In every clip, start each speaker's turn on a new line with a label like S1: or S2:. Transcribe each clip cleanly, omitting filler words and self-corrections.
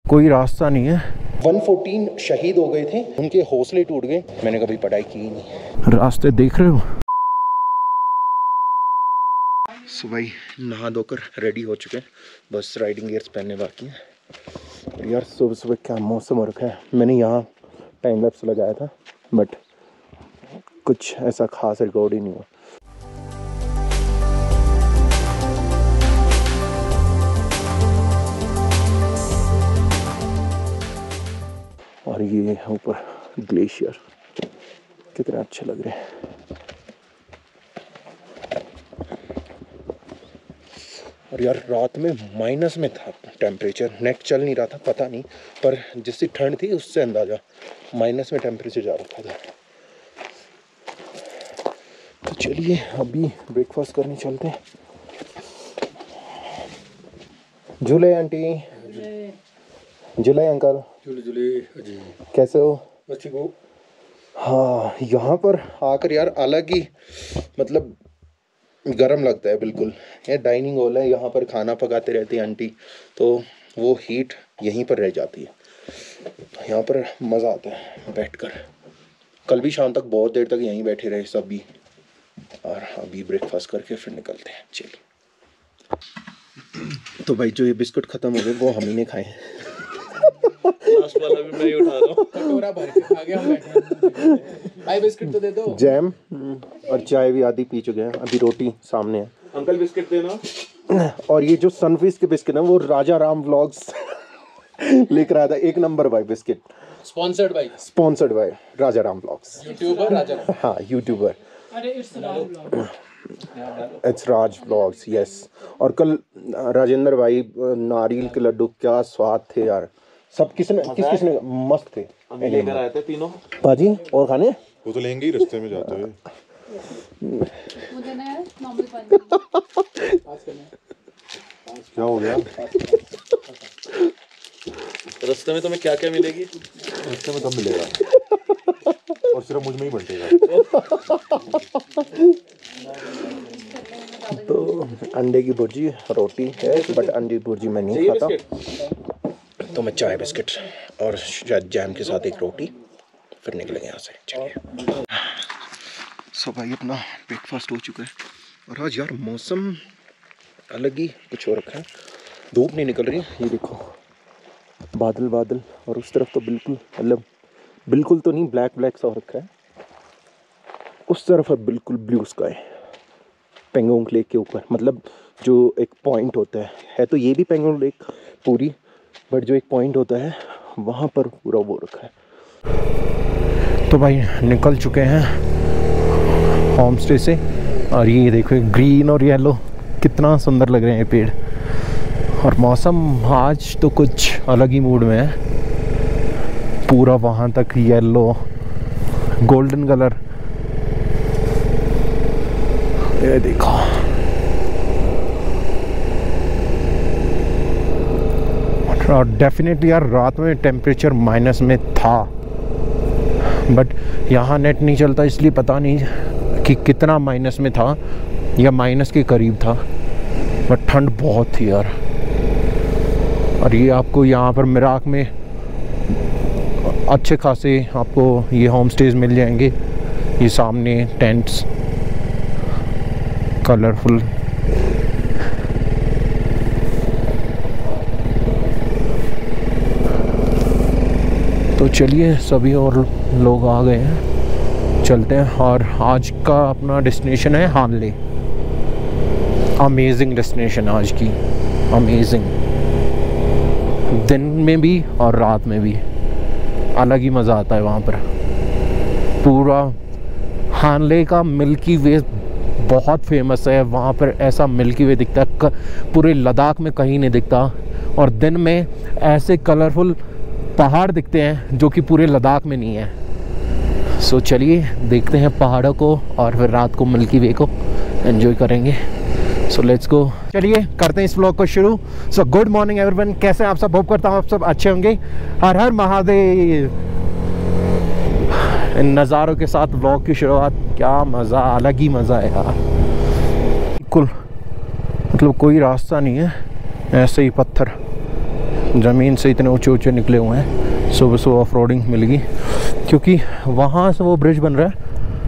S1: कोई रास्ता नहीं है।
S2: 114 शहीद हो गए थे, उनके हौसले टूट गए। मैंने कभी पढ़ाई की ही नहीं।
S1: रास्ते देख रहे हो।
S2: सुबह नहा धोकर रेडी हो चुके हैं, बस राइडिंग गियर्स पहनने बाकी हैं। और यार सुबह सुबह क्या मौसम हो रखा है। मैंने यहाँ टाइम लैप्स लगाया था बट कुछ ऐसा खास रिकॉर्ड ही नहीं हुआ। और ये ऊपर ग्लेशियर कितने अच्छे लग रहे हैं। और यार रात में माइनस में था टेम्परेचर, नेट चल नहीं रहा था, पता नहीं, पर जिससे ठंड थी उससे अंदाज़ा माइनस में टेम्परेचर जा रखा था। तो चलिए अभी ब्रेकफास्ट करने चलते हैं। झूले आंटी, झूले अंकल,
S3: झूले जी,
S2: कैसे हो?
S3: अच्छी को।
S2: हाँ, यहाँ पर आकर यार अलग ही मतलब गरम लगता है बिल्कुल। ये डाइनिंग हॉल है, यहाँ पर खाना पकाते रहती है आंटी, तो वो हीट यहीं पर रह जाती है। तो यहाँ पर मज़ा आता है बैठकर। कल भी शाम तक बहुत देर तक यहीं बैठे रहे सभी, और अभी ब्रेकफास्ट करके फिर निकलते हैं। चलिए। तो भाई जो ये बिस्कुट ख़त्म हो गए वो हम ही ने खाए।
S3: लास्ट वाला भी मैं ही उठा रहा हूँ। कटोरा भर के खा गया हम बैठे। भाई बिस्किट तो दे दो। जैम और चाय भी आधी पी चुके हैं, अभी रोटी सामने है। अंकल बिस्किट देना।
S2: और ये जो सनफीस्ट के बिस्किट है वो राजा राम व्लॉग्स लिख रहा था, 1 नंबर भाई biscuit.
S3: Sponsored by
S2: Raja Ram vlogs.
S3: YouTuber Raja Ram.
S2: हाँ यूट्यूबर।
S4: अरे
S2: इट्स राज व्लॉग्स, यस। और कल राजेंद्र भाई नारियल के लड्डू क्या स्वाद थे यार। सब किसने मस्त थे।
S3: लेकर आए थे तीनों
S2: पाजी। और खाने
S5: वो तो लेंगे ही रास्ते में जाते हुए।
S4: मुझे ना नॉर्मल पानी
S5: क्या हो गया?
S3: रास्ते में तुम्हें क्या क्या मिलेगी?
S5: रास्ते में सब मिलेगा और सिर्फ मुझ में ही बंटेगा।
S2: तो अंडे की भुर्जी रोटी है, बट अंडे की भुर्जी मैं नहीं खाता, तो मैं चाय बिस्किट और शायद जैम के साथ एक रोटी, फिर निकलेंगे यहाँ से। चलिए। सो भाई अपना ब्रेकफास्ट हो चुका है, और आज यार मौसम अलग ही कुछ हो रखा है। धूप नहीं निकल रही है, ये देखो बादल बादल, और उस तरफ तो बिल्कुल मतलब बिल्कुल तो नहीं, ब्लैक ब्लैक सा हो रखा है। उस तरफ है बिल्कुल ब्लू स्काई, पेंगोंग लेक के ऊपर। मतलब जो एक पॉइंट होता है तो ये भी पेंगोंग लेक पूरी, बट जो एक पॉइंट होता है वहाँ पर पूरा वो रखा है। तो भाई निकल चुके हैं होम स्टे से, और ये देखो ग्रीन और येलो कितना सुंदर लग रहे हैं पेड़। और मौसम आज तो कुछ अलग ही मूड में है, पूरा वहाँ तक येलो गोल्डन कलर। ये देखो और डेफिनेटली यार रात में टेम्परेचर माइनस में था, बट यहाँ नेट नहीं चलता इसलिए पता नहीं कि कितना माइनस में था या माइनस के करीब था, बट ठंड बहुत थी यार। और ये आपको यहाँ पर मिराक में अच्छे खासे आपको ये होम स्टेज मिल जाएंगे। ये सामने टेंट्स कलरफुल। तो चलिए सभी और लोग आ गए हैं, चलते हैं। और आज का अपना डेस्टिनेशन है हानले। अमेजिंग डेस्टिनेशन आज की, अमेजिंग। दिन में भी और रात में भी अलग ही मज़ा आता है वहाँ पर। पूरा हानले का मिल्की वे बहुत फेमस है, वहाँ पर ऐसा मिल्की वे दिखता है पूरे लद्दाख में कहीं नहीं दिखता। और दिन में ऐसे कलरफुल पहाड़ दिखते हैं जो कि पूरे लद्दाख में नहीं है। सो चलिए देखते हैं पहाड़ों को, और फिर रात को मिल्की वे को एंजॉय करेंगे। So let's go. चलिए करते हैं इस व्लॉग को शुरू। सो गुड मॉर्निंग एवरीवन, कैसे आप सब? होप करता हूँ आप सब अच्छे होंगे। हर हर महादेव। इन नज़ारों के साथ व्लॉग की शुरुआत, क्या मज़ा, अलग ही मज़ा है यार। बिल्कुल मतलब कोई रास्ता नहीं है, ऐसे ही पत्थर ज़मीन से इतने ऊंचे ऊंचे निकले हुए हैं। सुबह सुबह ऑफ रोडिंग मिलेगी क्योंकि वहाँ से वो ब्रिज बन रहा है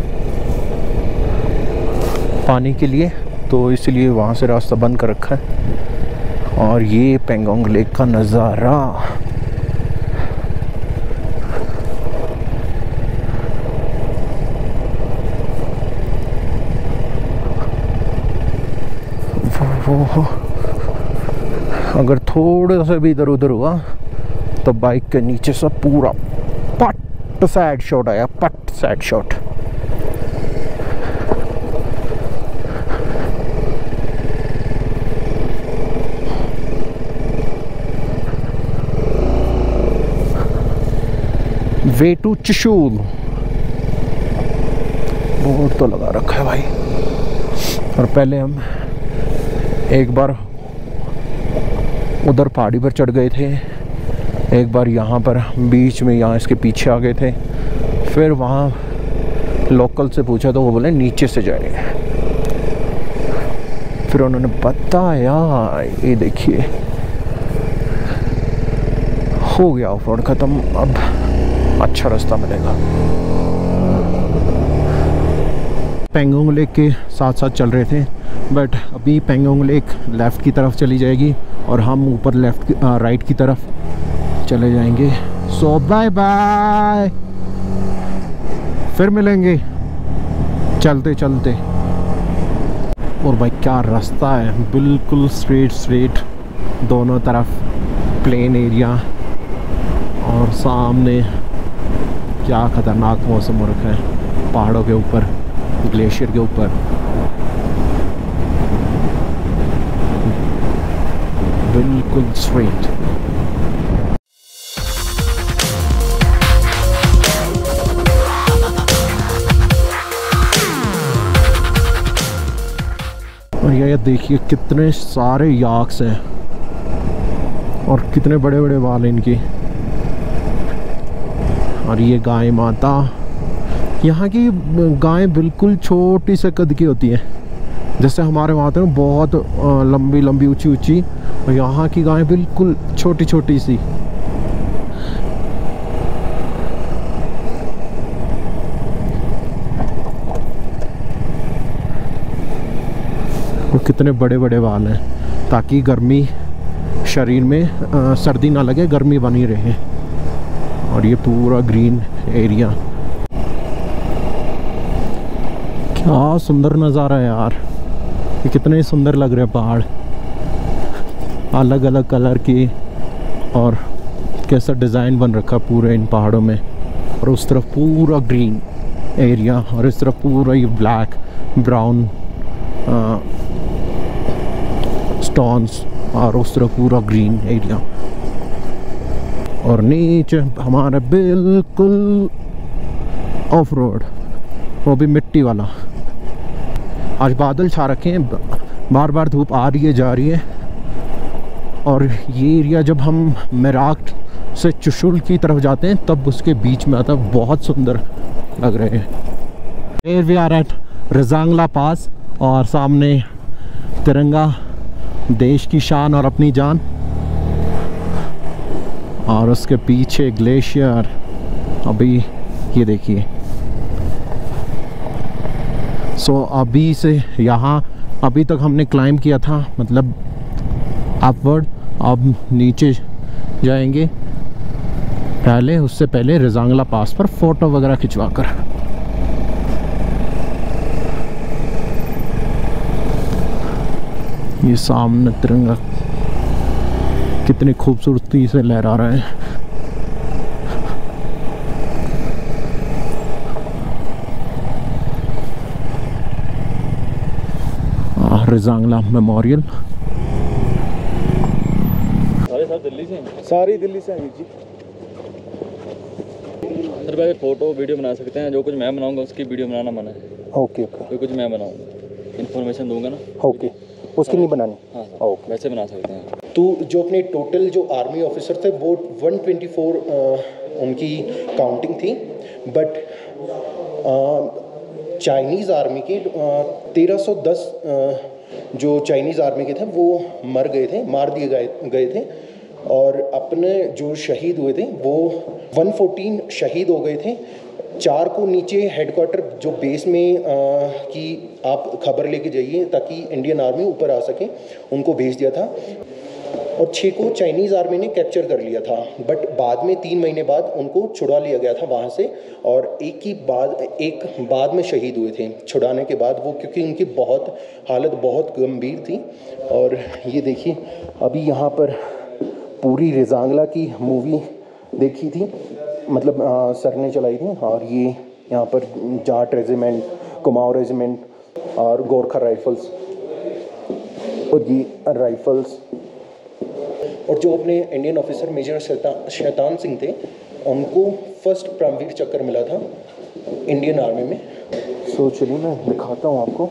S2: पानी के लिए, तो इसलिए वहाँ से रास्ता बंद कर रखा है। और ये पेंगोंग लेक का नज़ारा, वो अगर थोड़ा सा भी इधर उधर हुआ तो बाइक के नीचे से पूरा पट साइड शॉट आया, पट side shot. Way to Chushul board तो लगा रखा है भाई। और पहले हम एक बार उधर पहाड़ी पर चढ़ गए थे, एक बार यहाँ पर बीच में, यहाँ इसके पीछे आ गए थे, फिर वहाँ लोकल से पूछा तो वो बोले नीचे से जाएंगे। फिर उन्होंने बताया ये देखिए हो गया ऑफ रोड ख़त्म, अब अच्छा रास्ता मिलेगा। पेंगोंग लेक के साथ साथ चल रहे थे, बट अभी पेंगोंग लेक लेफ़्ट की तरफ चली जाएगी और हम ऊपर राइट की तरफ चले जाएंगे। सो बाय बाय, फिर मिलेंगे चलते चलते। और भाई क्या रास्ता है, बिल्कुल स्ट्रेट, दोनों तरफ प्लेन एरिया और सामने क्या ख़तरनाक मौसम हो रखा है पहाड़ों के ऊपर, ग्लेशियर के ऊपर। बिल्कुल स्ट्रेट। और ये देखिए कितने सारे याक्स हैं और कितने बड़े बड़े बाल हैं इनकी। और ये गाय माता, यहाँ की गायें बिल्कुल छोटी से कद की होती हैं, जैसे हमारे वहाँ तो बहुत लंबी लंबी ऊंची ऊंची, और यहाँ की गायें बिल्कुल छोटी छोटी सी। वो कितने बड़े बड़े बाल हैं ताकि गर्मी शरीर में सर्दी ना लगे, गर्मी बनी रहे। और ये पूरा ग्रीन एरिया, क्या सुंदर नज़ारा है यार। ये कितने सुंदर लग रहे हैं पहाड़, अलग अलग कलर की, और कैसा डिज़ाइन बन रखा पूरे इन पहाड़ों में। और उस तरफ पूरा ग्रीन एरिया और इस तरफ पूरा ये ब्लैक ब्राउन स्टोन्स, और उस तरफ पूरा ग्रीन एरिया। और नीचे हमारा बिल्कुल ऑफ रोड, वो भी मिट्टी वाला। आज बादल छा रखे हैं, बार बार धूप आ रही है जा रही है। और ये एरिया जब हम मेराक से चुशूल की तरफ जाते हैं तब उसके बीच में आता है, बहुत सुंदर लग रहे हैं। Here we are at Rezang La पास, और सामने तिरंगा, देश की शान और अपनी जान, और उसके पीछे ग्लेशियर। अभी ये देखिए, सो अभी से यहाँ अभी तक हमने क्लाइंब किया था, मतलब अपवर्ड, अब नीचे जाएंगे। पहले उससे पहले रजांगला पास पर फ़ोटो वगैरह खिंचवा कर। ये सामने तिरंगा कितनी खूबसूरती से लहरा रहा है। रजांगला मेमोरियल।
S3: दिल्ली से हैं? सारी दिल्ली से हैं जी। सर भाई फोटो वीडियो बना सकते हैं, जो कुछ मैं बनाऊंगा उसकी वीडियो बनाना मना है।
S2: ओके ओके,
S3: जो कुछ मैं बनाऊंगा इन्फॉर्मेशन दूंगा ना,
S2: ओके, उसकी नहीं बनानी।
S3: हाँ
S2: ओके,
S3: वैसे बना सकते हैं।
S2: तो जो अपने टोटल जो आर्मी ऑफिसर थे वो 124 उनकी काउंटिंग थी, बट चाइनीज़ आर्मी के 1310 जो चाइनीज़ आर्मी के थे वो मार दिए गए थे और अपने जो शहीद हुए थे वो 114 शहीद हो गए थे। 4 को नीचे हेडक्वार्टर जो बेस में कि आप खबर लेके जाइए ताकि इंडियन आर्मी ऊपर आ सके, उनको भेज दिया था। और 6 को चाइनीज़ आर्मी ने कैप्चर कर लिया था, बट बाद में 3 महीने बाद उनको छुड़ा लिया गया था वहाँ से। और एक बाद में शहीद हुए थे छुड़ाने के बाद वो, क्योंकि उनकी हालत बहुत गंभीर थी। और ये देखिए अभी यहाँ पर पूरी रेजांगला की मूवी देखी थी, मतलब सर ने चलाई थी। और ये यहाँ पर जाट रेजिमेंट, कुमाऊं रेजिमेंट और गोरखा राइफल्स, और ये राइफल्स, और जो अपने Indian officer major Shaitan Singh थे उनको फर्स्ट परमवीर चक्र मिला था इंडियन आर्मी में। सो चलिए मैं दिखाता हूँ आपको।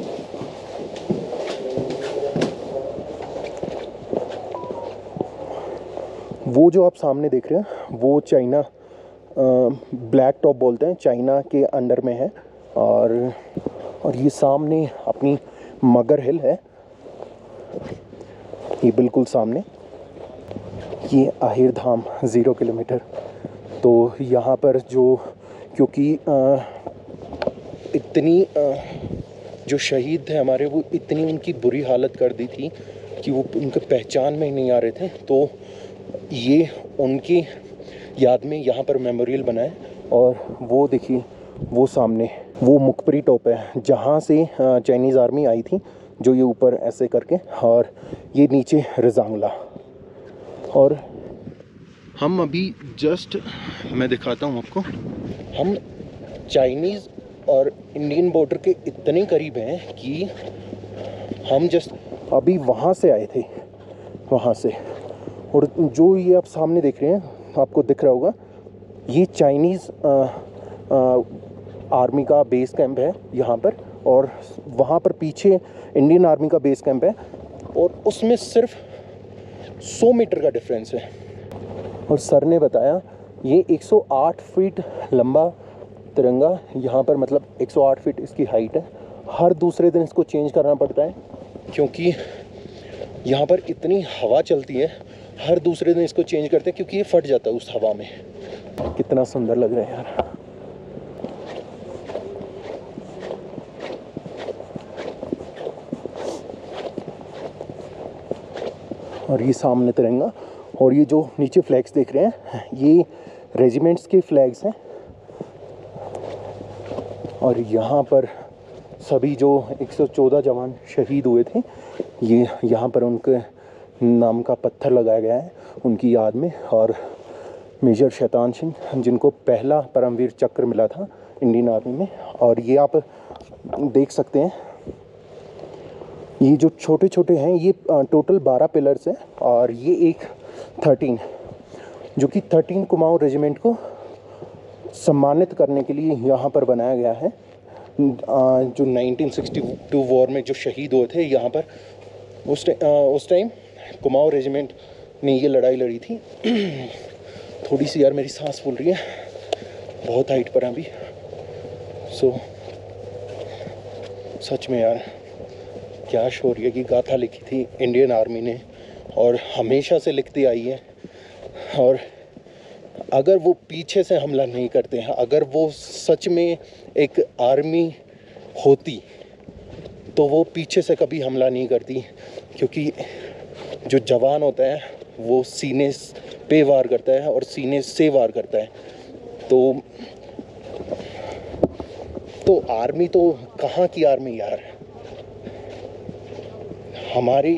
S2: वो जो आप सामने देख रहे हैं वो चाइना ब्लैक टॉप बोलते हैं, चाइना के अंडर में है। और ये सामने अपनी मगर हिल है, ये बिल्कुल सामने, ये आहिर धाम 0 किलोमीटर। तो यहाँ पर जो, क्योंकि इतनी जो शहीद थे हमारे, वो इतनी उनकी बुरी हालत कर दी थी कि वो उनके पहचान में ही नहीं आ रहे थे। तो ये उनकी याद में यहाँ पर मेमोरियल बना है। और वो देखिए वो सामने वो मुखपरी टॉप है जहाँ से चाइनीज़ आर्मी आई थी, जो ये ऊपर ऐसे करके, और ये नीचे रेजांगला। और हम अभी जस्ट, मैं दिखाता हूँ आपको, हम चाइनीज़ और इंडियन बॉर्डर के इतने करीब हैं कि हम जस्ट अभी वहाँ से आए थे, वहाँ से। और जो ये आप सामने देख रहे हैं, आपको दिख रहा होगा, ये चाइनीज़ आर्मी का बेस कैंप है यहाँ पर, और वहाँ पर पीछे इंडियन आर्मी का बेस कैंप है, और उसमें सिर्फ 100 मीटर का डिफरेंस है। और सर ने बताया ये 108 फीट लंबा तिरंगा यहाँ पर, मतलब 108 फीट इसकी हाइट है। हर दूसरे दिन इसको चेंज करना पड़ता है, क्योंकि यहाँ पर इतनी हवा चलती है, हर दूसरे दिन इसको चेंज करते हैं, क्योंकि ये फट जाता है उस हवा में। कितना सुंदर लग रहा है यार। और ये सामने तिरंगा, और ये जो नीचे फ्लैग्स देख रहे हैं ये रेजिमेंट्स के फ्लैग्स हैं। और यहाँ पर सभी जो 114 जवान शहीद हुए थे, ये यहाँ पर उनके नाम का पत्थर लगाया गया है उनकी याद में। और मेजर शैतान सिंह, जिनको पहला परमवीर चक्र मिला था इंडियन आर्मी में। और ये आप देख सकते हैं, ये जो छोटे छोटे हैं ये टोटल 12 पिलर्स हैं, और ये एक 13 जो कि 13 कुमाऊं रेजिमेंट को सम्मानित करने के लिए यहाँ पर बनाया गया है। जो 1962 वॉर में जो शहीद हुए थे यहाँ पर, उस टाइम कुमाऊं रेजिमेंट ने ये लड़ाई लड़ी थी। थोड़ी सी यार मेरी सांस फूल रही है, बहुत हाइट पर अभी। सो सच में यार क्या शौर्य की गाथा लिखी थी इंडियन आर्मी ने, और हमेशा से लिखती आई है। और अगर वो पीछे से हमला नहीं करते हैं, अगर वो सच में एक आर्मी होती तो वो पीछे से कभी हमला नहीं करती, क्योंकि जो जवान होता है वो सीने पे वार करता है और सीने से वार करता है। तो आर्मी तो कहाँ की आर्मी यार। हमारे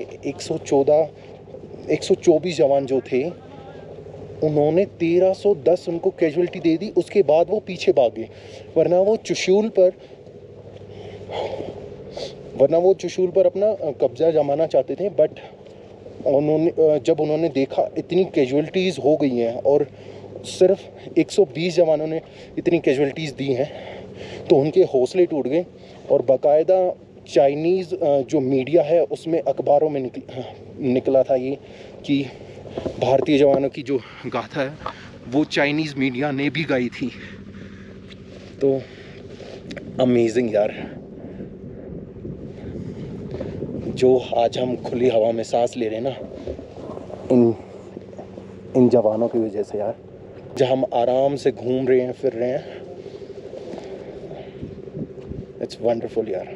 S2: 124 जवान जो थे, उन्होंने 1310 उनको कैजुअलिटी दे दी, उसके बाद वो पीछे भागे। वरना वो चुशूल पर अपना कब्जा जमाना चाहते थे। बट जब उन्होंने देखा इतनी कैजुअलिटीज़ हो गई हैं और सिर्फ 120 जवानों ने इतनी कैजुअलिटीज़ दी हैं, तो उनके हौसले टूट गए। और बाकायदा चाइनीज़ जो मीडिया है उसमें अखबारों में निकला था ये कि भारतीय जवानों की जो गाथा है वो चाइनीज़ मीडिया ने भी गाई थी। तो अमेजिंग यार, जो आज हम खुली हवा में सांस ले रहे हैं ना, इन जवानों की वजह से यार, जहाँ हम आराम से घूम रहे हैं, फिर रहे हैं। इट्स वंडरफुल यार।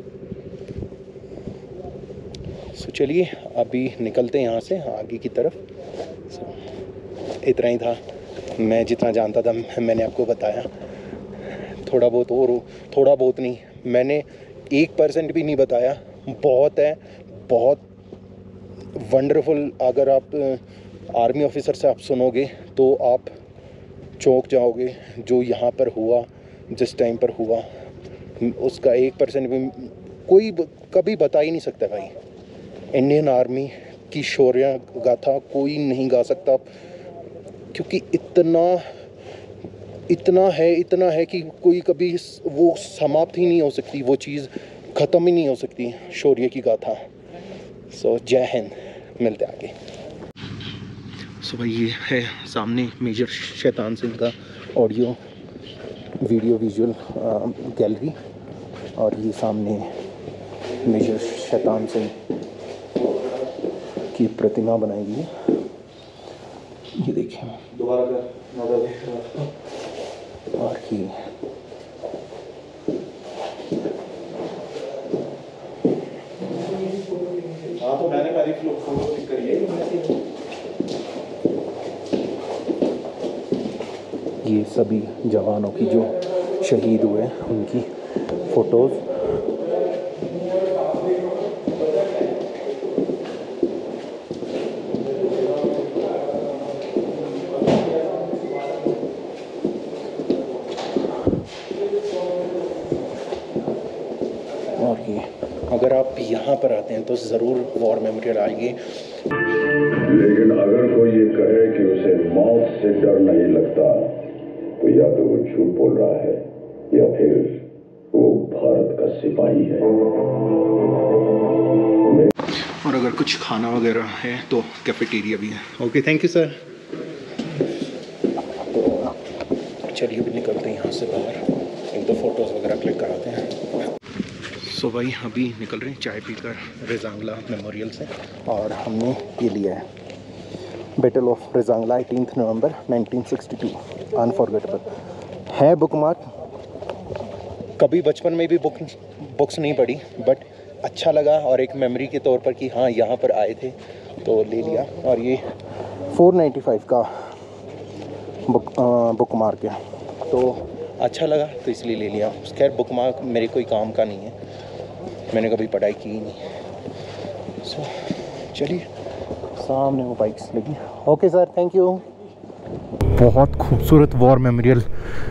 S2: सो चलिए अभी निकलते हैं यहाँ से आगे की तरफ। इतना ही था, मैं जितना जानता था मैंने आपको बताया। थोड़ा बहुत और, थोड़ा बहुत नहीं, मैंने 1% भी नहीं बताया। बहुत है, बहुत वंडरफुल। अगर आप आर्मी ऑफिसर से आप सुनोगे तो आप चौंक जाओगे। जो यहाँ पर हुआ, जिस टाइम पर हुआ, उसका 1% भी कोई कभी बता ही नहीं सकता भाई। इंडियन आर्मी की शौर्य गाथा कोई नहीं गा सकता, क्योंकि इतना है कि कोई कभी वो समाप्त ही नहीं हो सकती, वो चीज़ ख़त्म ही नहीं हो सकती, शौर्य की गाथा। सो जय हिंद, मिलते आगे। सो भाई ये है सामने मेजर शैतान सिंह का ऑडियो वीडियो विजुअल गैलरी, और ये सामने मेजर शैतान सिंह की प्रतिमा बनाई गई है। ये देखिए, और ये
S3: तो मैंने पहले फोटो क्लिक करी है।
S2: ये सभी जवानों की जो शहीद हुए उनकी फ़ोटोज़। और ये अगर आप यहाँ पर आते हैं तो ज़रूर वॉर मेमोरियल आइए।
S1: लेकिन अगर कोई ये कहे कि उसे मौत से डर नहीं लगता, तो या तो वो झूठ बोल रहा है या फिर वो भारत का सिपाही है।
S2: और अगर कुछ खाना वगैरह है तो कैफेटेरिया भी है। Okay, thank you sir. तो चलिए अभी निकलते हैं यहाँ से बाहर, एक दो फोटोज़ वगैरह क्लिक कराते हैं। सो भाई अभी निकल रहे हैं चाय पीकर रेजांगला मेमोरियल से, और हमने ये लिया है बैटल ऑफ रेजांगला 18 नवंबर 1962, अनफॉरगेटेबल है। बुक मार्क, कभी बचपन में भी बुक्स नहीं पढ़ी, बट अच्छा लगा और एक मेमोरी के तौर पर कि हाँ यहाँ पर आए थे तो ले लिया। और ये 495 का बुक मार्क है, तो अच्छा लगा तो इसलिए ले लिया। खैर बुक मार्क मेरे कोई काम का नहीं है, मैंने कभी पढ़ाई की ही नहीं। सो चलिए, सामने वो बाइक्स लगी। Okay sir, thank you. बहुत खूबसूरत वॉर मेमोरियल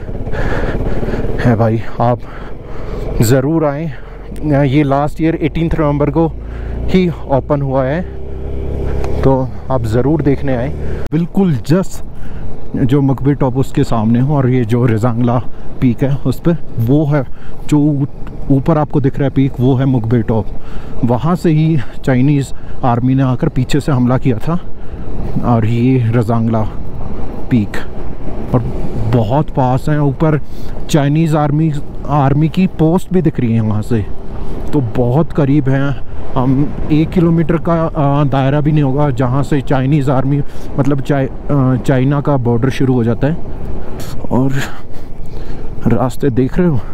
S2: है भाई, आप ज़रूर आएँ। ये लास्ट ईयर 18 नवंबर को ही ओपन हुआ है, तो आप ज़रूर देखने आए। बिल्कुल जस्ट जो मकबरे टॉप उसके सामने हो, और ये जो रेजांगला पीक है उस पर वो है, जो ऊपर आपको दिख रहा है पीक, वो है मकबरे टॉप। वहाँ से ही चाइनीज़ आर्मी ने आकर पीछे से हमला किया था, और ये रेजांगला पीक और बहुत पास है। ऊपर चाइनीज़ आर्मी की पोस्ट भी दिख रही है वहाँ से, तो बहुत करीब है। हम 1 किलोमीटर का दायरा भी नहीं होगा जहाँ से चाइनीज़ आर्मी, मतलब चाइना का बॉर्डर शुरू हो जाता है। और रास्ते देख रहे हो,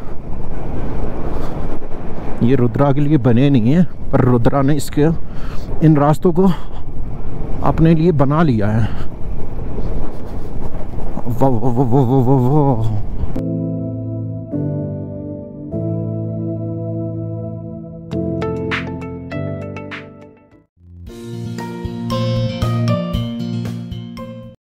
S2: ये रुद्रा के लिए बने नहीं है, पर रुद्रा ने इन रास्तों को अपने लिए बना लिया है। वाह वाह वाह वाह वाह।